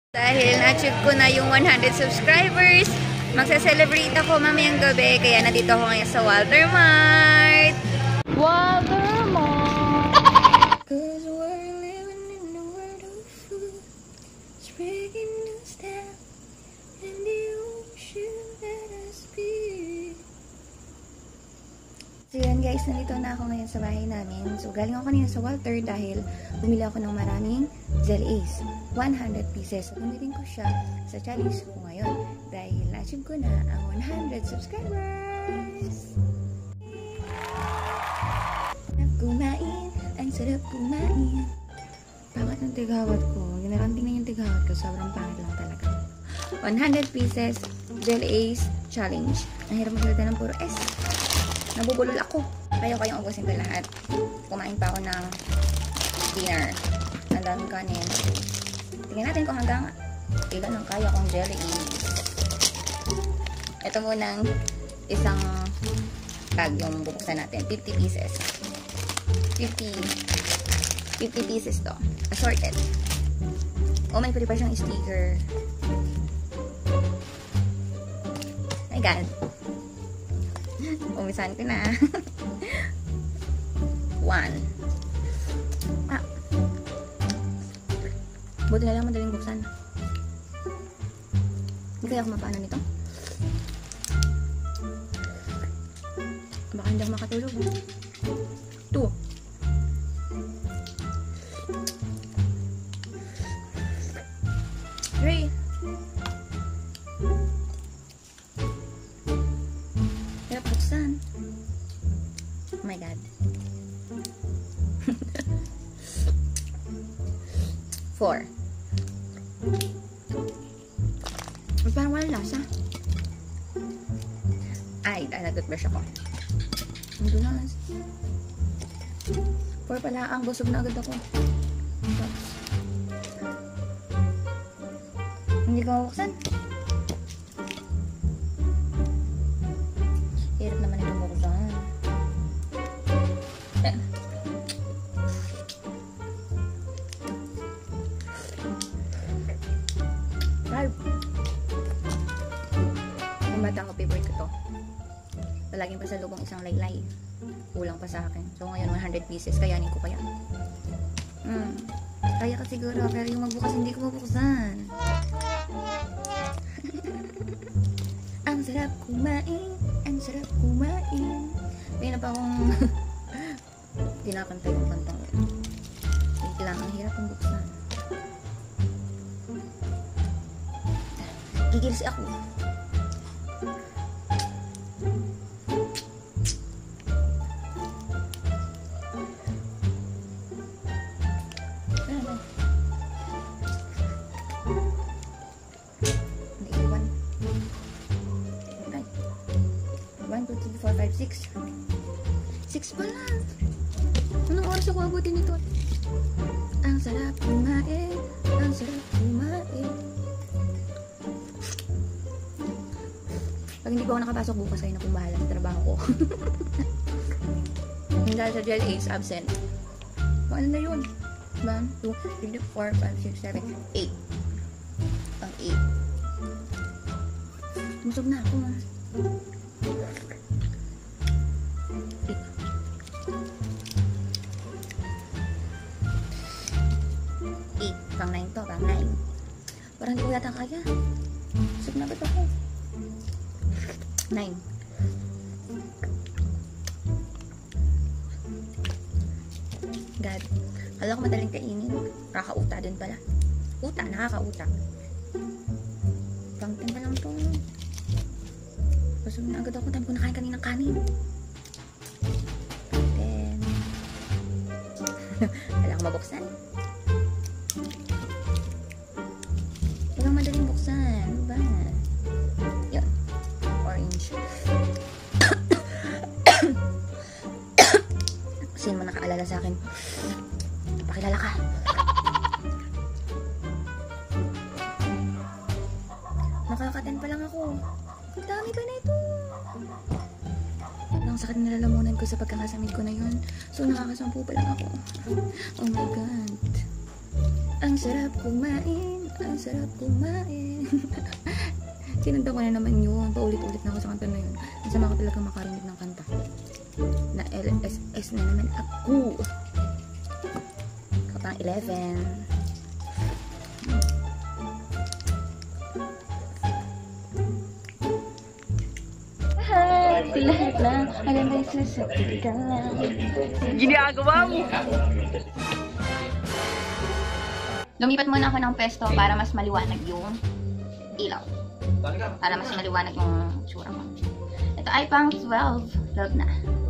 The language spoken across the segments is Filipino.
Dahil na-achieve ko na yung 100 subscribers, magsa-celebrate ako mamayang gabi. Kaya nandito ako ngayon sa Walter Mart. Walter Mart! Cause we're living in the world of food. It's breaking us down. And the ocean let us be. So yan guys, nandito na ako ngayon sa bahay namin. So galing ako kanina sa Walter dahil bumili ako ng maraming Jelly Ace. 100 pieces. So gamitin ko siya sa challenge ko ngayon dahil na-achieve ko na ang 100 subscribers. Sarap kumain, ang sarap kumain. Pangat ng tigawat ko. Ginaranting na yung tigawat ko. Sobrang pangit lang talaga. 100 pieces Jelly Ace challenge. Ang hirap magsalita ng puro S. Nabubulol ako. Kaya kayong ubusin ko lahat. Kumain pa ako ng dinner. Ang daming kanin. Tingnan natin kung hanggang ilan ang kaya kong Jelly Ace. Ito munang isang bag yung bubuksan natin. 50 pieces. 50 pieces to. Assorted. Oh, may pwede pa siyang sticker. My God. Umisahan ko na. 1. Ah. Buti na lang madaling buksan. Hindi kaya ako mapaano nito. Baka hindi ako makatulog. 2. Hirap buksan. Oh my God. 4. Parang walang lasa. Ay, nag-toothbrush ako. Hindi na lasa. 4 pala ang busog na agad ako. Hindi ko mabuksan. Hirap naman ito mabuksan. Yung bata ko, favorite ko to. Palaging pa sa lubong isang laylay. Kulang pa sa akin. So ngayon 100 pieces. Kayanin ko kaya. Kaya ka siguro. Pero yung magbukas hindi ko mabuksan. Ang sarap kumain. Ang sarap kumain. May na pa akong tinakanta yung kantang. Wait lang. Ang hirap kong buksan. Gigilsi ako. One, 2, 3, 4, 5, 6. 6 pa lang. Anong oras ako abutin nito? Ang sarap kumain. Ang sarap kumain. Pag hindi ko ako nakapasok bukas, kayo na kung bahala sa trabaho ko. Dahil sa Jelly Ace, absent. Ano na yun? 1, 2, 3, 4, 5, 6, 7, 8. Pang 8. Tumusog na ako. 8. Pang 9 to. Pang 9. Parang hindi ko yata kaya. Busog na ba't ako? 9. God. Kala ko madaling kainin. Kakauta din pala. Uta. Nakakauta. Pang 10 pa lang to. Busog na agad ako. Dami ko nakain kaninang kanin. 10. Wala akong mabuksan. Walang madaling buksan. Ano ba? Yun. Orange. Sino mo nakaalala sa akin? Pakilala ka. Nakaka-10 pa lang ako. Ang dami pa na ito. Ang sakit na lalamunan ko sa pagkakasamid ko na yun. So nakakasampu pa lang ako. Oh my God. Ang sarap kumain. Ang sarap kumain. Sinundan ko na naman yun. Paulit-ulit na ako sa kanta na yun. Nasama ko talaga makarinig ng kanta. Na LSS na naman ako. Kapang 11. Lahat lang, alam mo yung sasakit ka lang. Ginagawa mo! Lumipat muna ako ng pesto para mas maliwanag yung ilaw. Para mas maliwanag yung tsura ko. Ito ay pang 12. 12 na.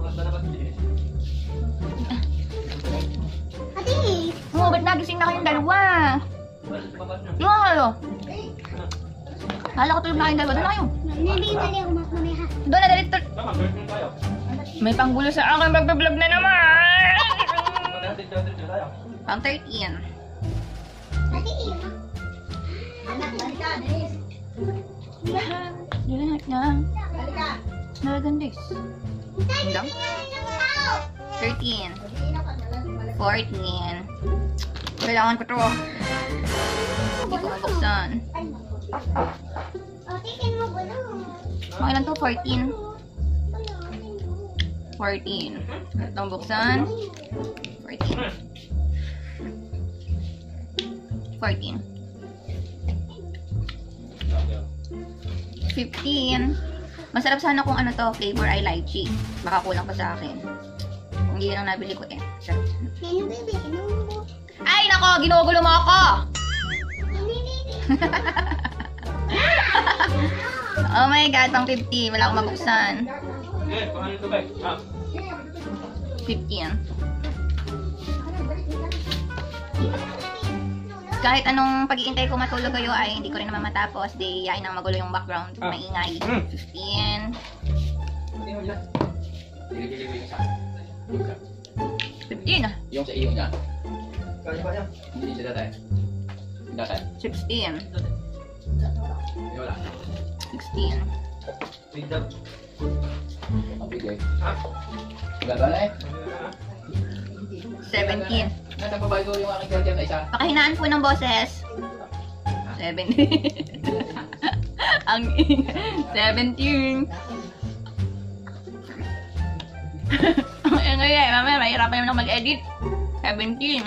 Ate! Oh, ba't nagising na kayong dalawa? Yung kayo? Hala ko tulog na kayong dalawa. Doon na kayo. Hindi mali ako mamaya. Doon na, director. May panggulo sa akin. Magbablog na naman. Pang 13. Ate, Ina. Anak, balikan. Lahat na. Nalagandis. Hanggang? 13. 14. Kailangan ko to. Hindi ko mabuksan. Ate, kin mo ba lang? Okay lang to, 14. 14. Itong buksan. 14. 14. 15. Masarap sana kung ano to, flavor ay lychee. Baka kulang pa sa akin. Hindi lang nabili ko eh. Yan, baby. Ano mo? Ay, nako! Ginugulo mo ako! Oh my God, pang 50. Wala akong mabuksan. 15. Kahit anong pag-iintay ko matulog kayo ay hindi ko rin naman matapos. Di yain nang magulo yung background. Maingay. 15. 15. Yung sa iyo niya. Hindi siya datay. Datay. 16. Wala. 16. Mabigay. Ganda na eh. 17. Nagbabayad ko yung aking charger na isa. Pakahinaan po ng boses. 17. Ang 17. Ngayon, mamaya mahirapan naman ako mag-edit. 17.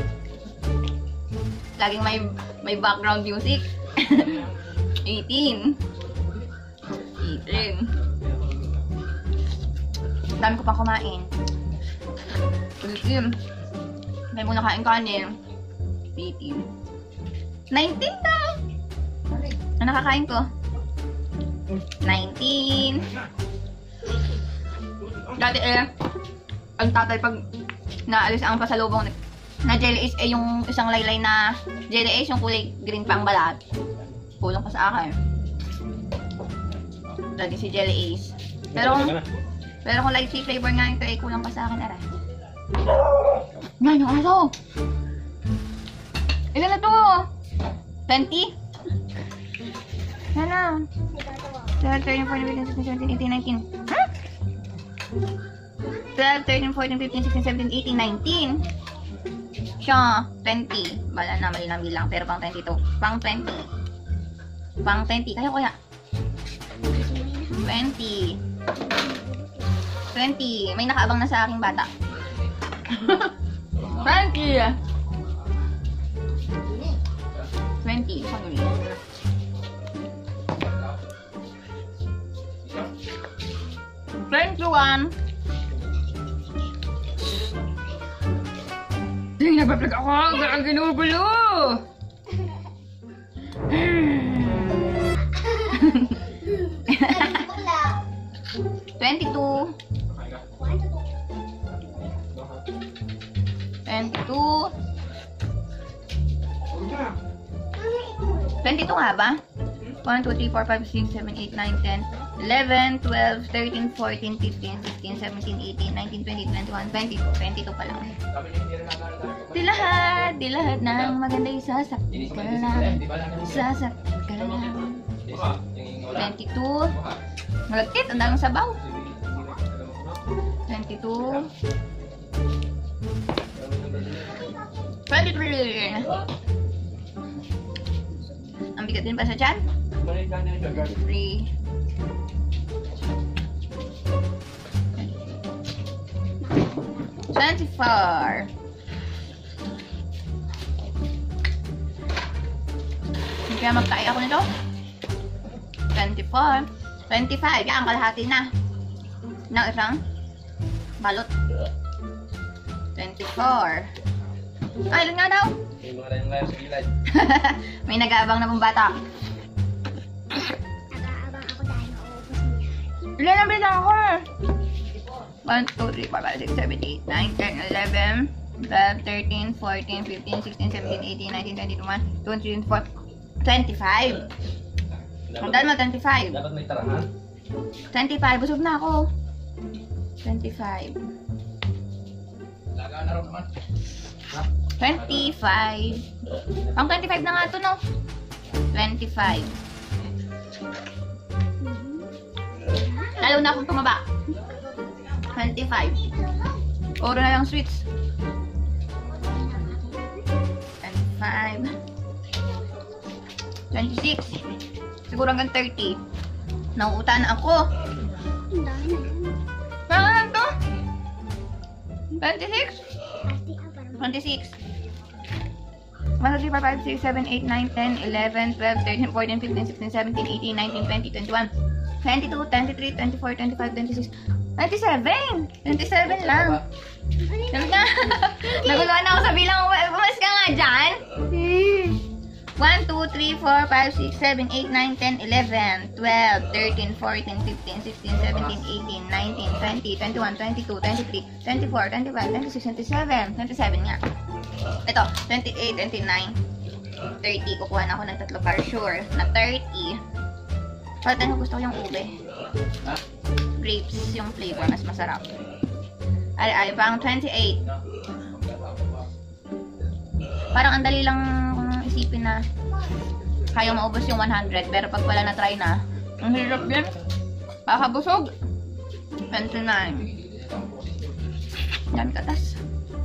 Laging may background music. 18. 18. Dami ko pang kumain. 18. May muna kain-kanin. 18. 19 na! Ano nakakain ko? 19. Dati ang tatay pag naalis ang pasalubong na jelly ace yung isang laylay na jelly ace yung kulay green pang balat. Kulang pa sa akin. Lagi si jelly ace. Pero kung lychee flavor nga ito ay kulang pa sa akin. Aray. Yan yung aso. Ilan na to? 20? Yan na. 12, 13, 14, 15, 16, 17, 18, 19. Huh? 12, 13, 14, 15, 16, 17, 18, 19. Siya, 20. Bala na, mali lang bilang. Pero pang 22. Pang 20. Pang 20. Kaya. 20. 20. May nakaabang na sa aking bata. 20. 20. Sorry. 21. Ding, nagpa-plug ako. Ang ginugulo. 22. 22 nga ba? 1, 2, 3, 4, 5, 6, 7, 8, 9, 10, 11, 12, 13, 14, 15, 16, 17, 18, 19, 20, 21, 22. 22 pa lang. Di lahat ng maganda yung sasakit ka lang. Sasakit ka lang. 22. Malagkit, ang daming sabaw. 22. 23. Mabigat din pa sa tiyan. Balik ka niya siya, guard. 3. 24. Kaya magkaya ako nito. 24. 25. Yan, kalahati na. Ng isang balot. 24. Ay, ilan nga daw? May mga rin ngayon sa gilid. May nag-aabang na pong bata. Nag-aabang ako dahil nauubos niya. Ilan ang bilang ako? 1, 2, 3, 4, 5, 6, 7, 8, 9, 10, 11, 12, 13, 14, 15, 16, 17, 18, 19, 20, 21, 22, 23, 24, 25. Ang dahil mo, 25. Dapat may tarahan. 25, busog na ako. 25. Lagaan na rin naman. 25. Ang 25 na nga ito, no? 25. Lalo na akong tumaba. 25. Puro na yung sweets. 25. 26. Siguro hanggang 30. Nauuta na ako. Ang dami na yan. Kaya lang to? 26? Ate, parang 26. 1, 2, 3, 4, 5, 6, 7, 8, 9, 10, 11, 12, 13, 14, 15, 16, 17, 18, 19, 20, 21, 22, 23, 24, 25, 26, 27! 27 lang. Talaga. Naguluhan ako sa bilang. Pumas ka nga dyan. 1, 2, 3, 4, 5, 6, 7, 8, 9, 10, 11, 12, 13, 14, 15, 16, 17, 18, 19, 20, 21, 22, 23, 24, 25, 26, 27. 27 nga. Ito, 28, 29, 30. Kukuha na ako ng tatlo para sure na 30. Pagkat ano gusto ko yung ube. Ha? Grapes yung flavor, mas masarap. Ay, parang 28. Parang ang dali lang isipin na kaya maubos yung 100, pero pag wala na try na, ang hirap din. Kakabusog. 29. Dami katas.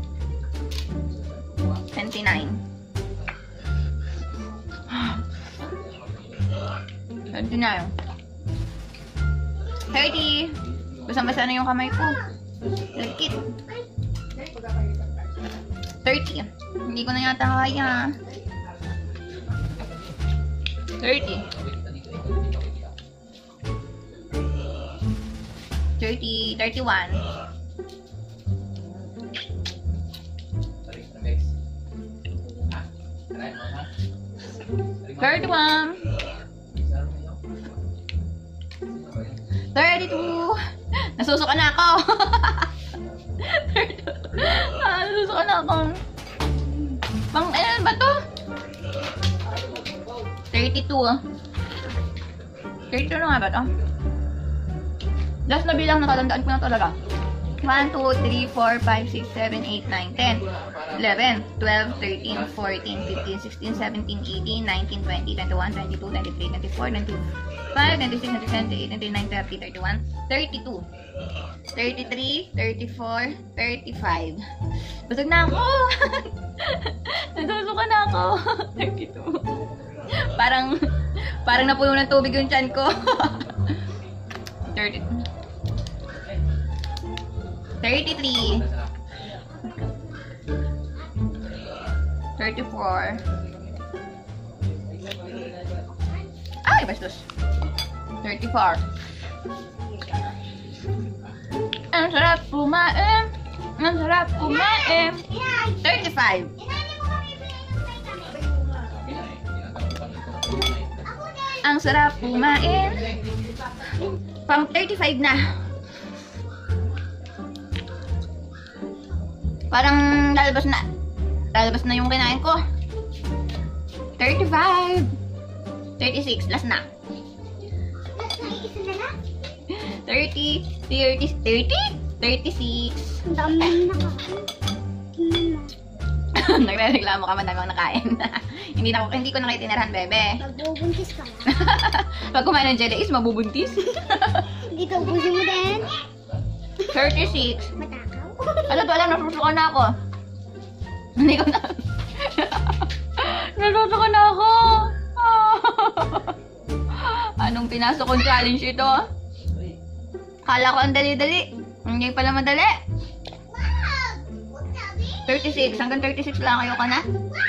29. 29. 30. Basang-basa na yung kamay ko. Lagkit. 30. Hindi ko na yata kaya. 30. 30. 31. Balik na, Bex. Ha? Tarahin mo, ha? 31. 32. Nasusuka na ako. 32. Nasusuka na ako. Pang, ano ba to? 32. 32 na nga ba to? Last na bilang nakatandaan ko na talaga. 1, 2, 3, 4, 5, 6, 7, 8, 9, 10, 11, 12, 13, 14, 15, 16, 17, 18, 19, 20, 21, 22, 23, 24, 25, 26, 27, 28, 29, 30, 31, 32, 33, 34, 35. Busog na ako! Nasusuka na ako! 32. Parang napuno ng tubig yung tiyan ko. 30. 33. 34. Ay, bastos. 34. Ang sarap kumain. Ang sarap kumain. 35. Ang sarap kumain. Pang 35 na. Parang lalabas na yung kinain ko. 35. 36. Last na. isa na lang. 30. 30. 36. Ang dami na nakain. Nagre-reklamo ka man namang nakain. hindi ko na kayo tinirahan, bebe. Magbubuntis ka na. Pag kumain ng jelly is mabubuntis. Dito, ubusin mo din. 36. Matakaw. Ano to, alam, nasusuka na ako. Hindi ko na. Nasusuka na ako. pinasok kong challenge ito. Kala ko ang dali-dali. Hindi pala madali. 36. Hanggang 36 lang. Kayo ka na?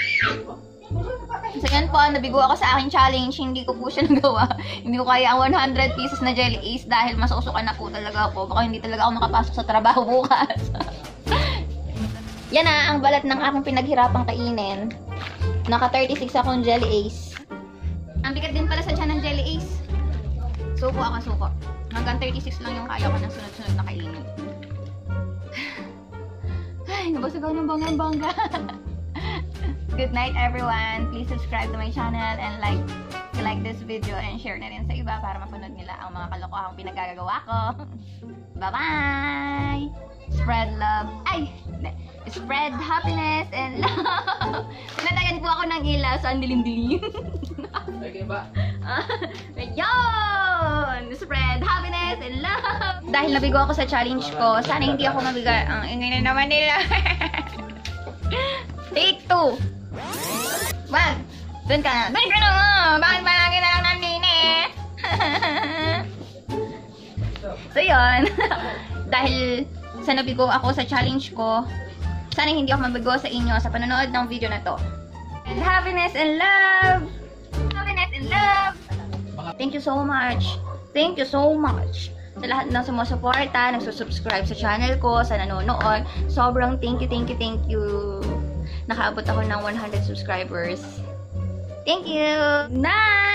So yan po, nabigo ako sa aking challenge. Hindi ko po siya nagawa. Hindi ko kaya ang 100 pieces na Jelly Ace dahil masusukan na po talaga ako. Baka hindi talaga ako makapasok sa trabaho bukas. Yan na ang balat ng aking pinaghirapang kainin. Naka 36 akong Jelly Ace. Ang bigat din pala sa tiyan ng Jelly Ace. Suko ako, suko. Hanggang 36 lang yung kaya ko ng sunod-sunod na kainin. Ay, nabasag ako ng banggang-bangga. Good night, everyone. Please subscribe to my channel and like this video and share na rin sa iba para mapanood nila ang mga kalokohang pinagagawa ko. Bye-bye! Spread love. Ay! Spread happiness and love. Sinalagan po ako ng ilaw so ang dilim-dilim. Okay ba? Yun! Spread happiness and love. Dahil nabigo ako sa challenge ko, sana hindi ako mabigat. Ang ingay na naman nila. Take 2. Wag! Doon ka na. Doon ka na nga! Bakit ba lagi na lang nandinis? So yun. Dahil sa nabigo ako sa challenge ko, sana hindi ako mabigo sa inyo sa panonood ng video na to. And happiness and love! Happiness and love! Thank you so much! Thank you so much! Sa lahat ng sumusuporta, nagsusubscribe sa channel ko, sa nanonood, sobrang thank you! Nakaabot ako ng 100 subscribers. Thank you! Night!